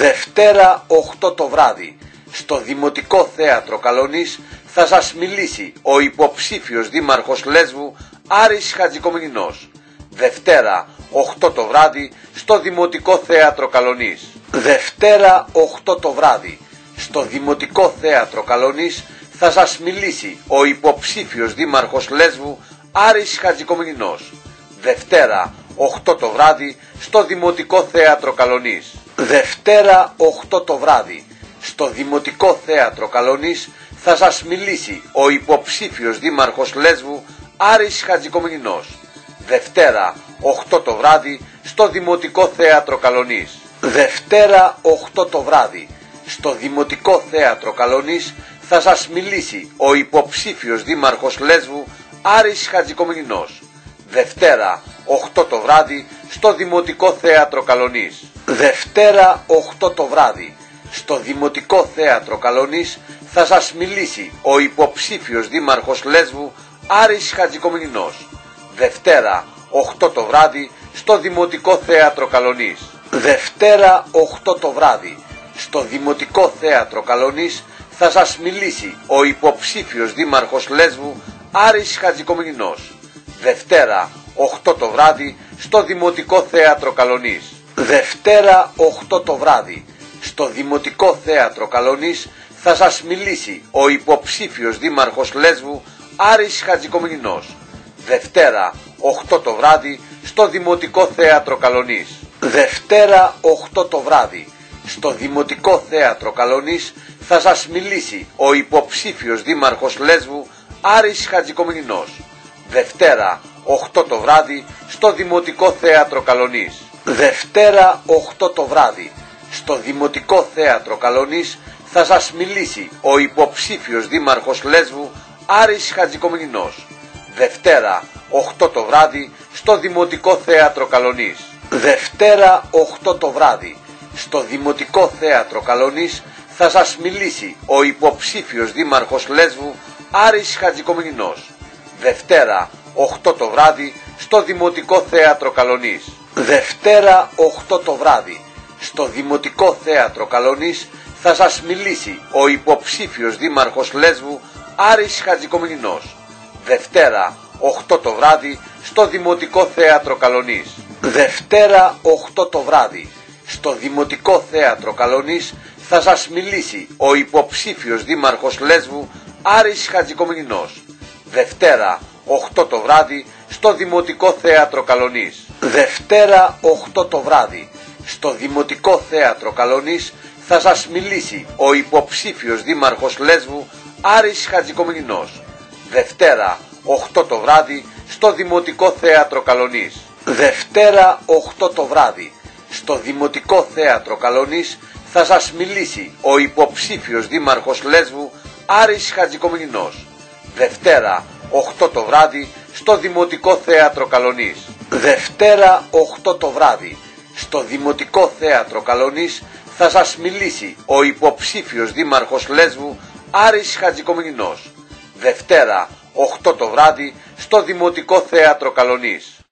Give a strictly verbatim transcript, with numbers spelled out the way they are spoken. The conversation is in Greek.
Δευτέρα οκτώ το βράδυ, στο Δημοτικό Θέατρο Καλονής θα σας μιλήσει ο υποψήφιος δήμαρχος Λέσβου Άρης Χατζικομνηνός. Δευτέρα οκτώ το βράδυ, στο Δημοτικό Θέατρο Καλονής. Δευτέρα οκτώ το βράδυ, στο Δημοτικό Θέατρο Καλονής θα σας μιλήσει ο υποψήφιος δήμαρχος Λέσβου Άρης Χατζικομνηνός. Δευτέρα οκτώ το βράδυ, στο Δημοτικό Θέατρο Καλονής. Δευτέρα οκτώ το βράδυ, στο Δημοτικό Θέατρο Καλονής θα σας μιλήσει ο υποψήφιος δήμαρχος Λέσβου Άρης Χατζικομνηνός. Δευτέρα οκτώ το βράδυ, στο Δημοτικό Θέατρο Καλονής. Δευτέρα οκτώ το βράδυ, στο Δημοτικό Θέατρο Καλονής θα σας μιλήσει ο υποψήφιος δήμαρχος Λέσβου Άρης Χατζικομνηνός. Δευτέρα οκτώ το βράδυ, στο Δημοτικό Θέατρο Καλονής. Δευτέρα οκτώ το βράδυ, στο Δημοτικό Θέατρο Καλονής θα σας μιλήσει ο υποψήφιος δήμαρχος Λέσβου Άρης Χατζικομνηνός. Δευτέρα οκτώ το βράδυ, στο Δημοτικό Θέατρο Καλονής. Δευτέρα οκτώ το βράδυ, στο Δημοτικό Θέατρο Καλονής θα σας μιλήσει ο υποψήφιος δήμαρχος Λέσβου Άρης Χατζικομνηνός. Δευτέρα οκτώ το βράδυ, στο Δημοτικό Θέατρο Καλονής. Δευτέρα οκτώ το βράδυ, στο Δημοτικό Θέατρο Καλονής θα σας μιλήσει ο υποψήφιος δήμαρχος Λέσβου Άρης Χατζικομνηνός. Δευτέρα οκτώ το βράδυ, στο Δημοτικό Θέατρο Καλονής. Δευτέρα οκτώ το βράδυ, στο Δημοτικό Θέατρο Καλονής θα σας μιλήσει ο υποψήφιος δήμαρχος Λέσβου Άρης Χατζικομνηνός. Δευτέρα οκτώ το βράδυ, στο Δημοτικό Θέατρο Καλονής. Δευτέρα οκτώ το βράδυ, στο Δημοτικό Θέατρο Καλονής θα σας μιλήσει ο υποψήφιος δήμαρχος Λέσβου Άρης Χατζικομνηνός. Δευτέρα οκτώ το βράδυ, στο Δημοτικό Θέατρο Καλονής. Δευτέρα οκτώ το βράδυ, στο Δημοτικό Θέατρο Καλονής θα σας μιλήσει ο υποψήφιος δήμαρχος Λέσβου Άρης Χατζικομνηνός. Δευτέρα οκτώ το βράδυ, στο Δημοτικό Θέατρο Καλονής. Δευτέρα οκτώ το βράδυ, στο Δημοτικό Θέατρο Καλονής θα σας μιλήσει ο υποψήφιος δήμαρχος Λέσβου Άρης Χατζικομνηνός. Δευτέρα οκτώ το βράδυ, στο Δημοτικό Θέατρο Καλονής. Δευτέρα οκτώ το βράδυ, στο Δημοτικό Θέατρο Καλονής θα σας μιλήσει ο υποψήφιος δήμαρχος Λέσβου Άρης Χατζικομνηνός. Δευτέρα οκτώ το βράδυ, στο Δημοτικό Θέατρο Καλονής. Δευτέρα οκτώ το βράδυ, στο Δημοτικό Θέατρο Καλονής θα σας μιλήσει ο υποψήφιος δήμαρχος Λέσβου Άρης Χατζικομνηνός. Δευτέρα οκτώ το βράδυ, στο Δημοτικό Θέατρο Καλονής. Δευτέρα οκτώ το βράδυ, στο Δημοτικό Θέατρο Καλονής θα σας μιλήσει ο υποψήφιος δήμαρχος Λέσβου Άρης Χατζικομνηνός. Δευτέρα οκτώ το βράδυ, στο Δημοτικό Θέατρο Καλονής. Δευτέρα οκτώ το βράδυ, στο Δημοτικό Θέατρο Καλονής θα σας μιλήσει ο υποψήφιος δήμαρχος Λέσβου Άρης Χατζικομνηνός. Δευτέρα οκτώ το βράδυ, στο Δημοτικό Θέατρο Καλονής.